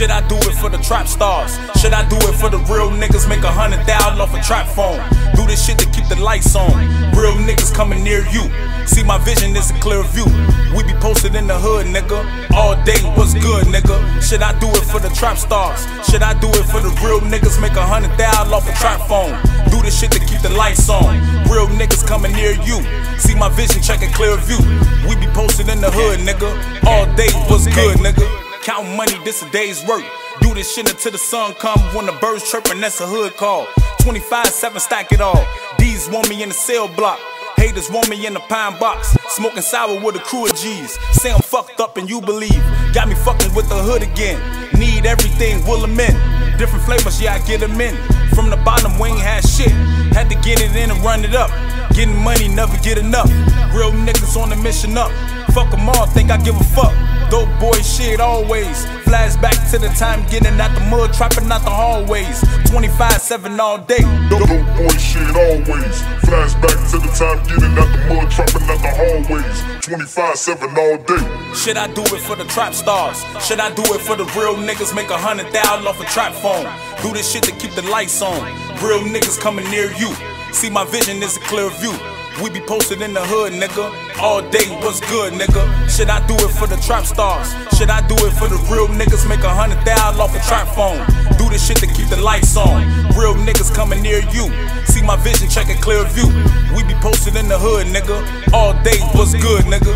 Should I do it for the trap stars? Should I do it for the real niggas? Make 100,000 off a trap phone. Do this shit to keep the lights on. Real niggas coming near you. See, my vision is a clear view. We be posted in the hood, nigga. All day, what's good, nigga? Should I do it for the trap stars? Should I do it for the real niggas? Make 100,000 off a trap phone. Do this shit to keep the lights on. Real niggas coming near you. See, my vision, check a clear view. We be posted in the hood, nigga. All day, what's good, nigga? Counting money, this a day's work. Do this shit until the sun come. When the birds chirping, that's a hood call. 25/7, stack it all. D's want me in the cell block. Haters want me in the pine box. Smoking sour with a crew of G's. Say I'm fucked up and you believe. Got me fucking with the hood again. Need everything, will them in. Different flavors, yeah, I get them in. From the bottom, we ain't had shit. Had to get it in and run it up. Getting money, never get enough. Real niggas on the mission up. Fuck them all, think I give a fuck. Dope boy shit always. Flashback to the time getting out the mud, trapping out the hallways. 25/7 all day. Dope boy shit always. Flashback to the time getting out the mud, trapping out the hallways. 25/7 all day. Should I do it for the trap stars? Should I do it for the real niggas? Make 100,000 off a trap phone. Do this shit to keep the lights on. Real niggas coming near you. See, my vision is a clear view. We be posted in the hood, nigga. All day, what's good, nigga? Should I do it for the trap stars? Should I do it for the real niggas? Make 100,000 off a trap phone. Do this shit to keep the lights on. Real niggas coming near you. See, my vision, check a clear view. We be posted in the hood, nigga. All day, what's good, nigga?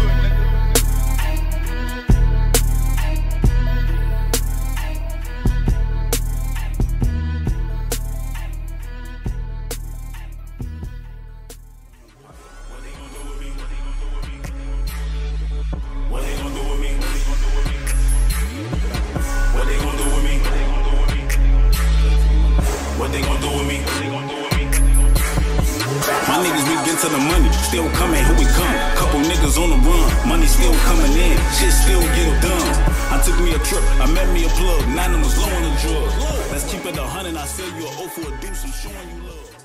My niggas, we get to the money, still coming, here we come. Couple niggas on the run, money still coming in, shit still get done. I took me a trip, I met me a plug, 9 of them was low on the drugs. Let's keep it 100, I sell you a O for a deuce, I'm showing you love.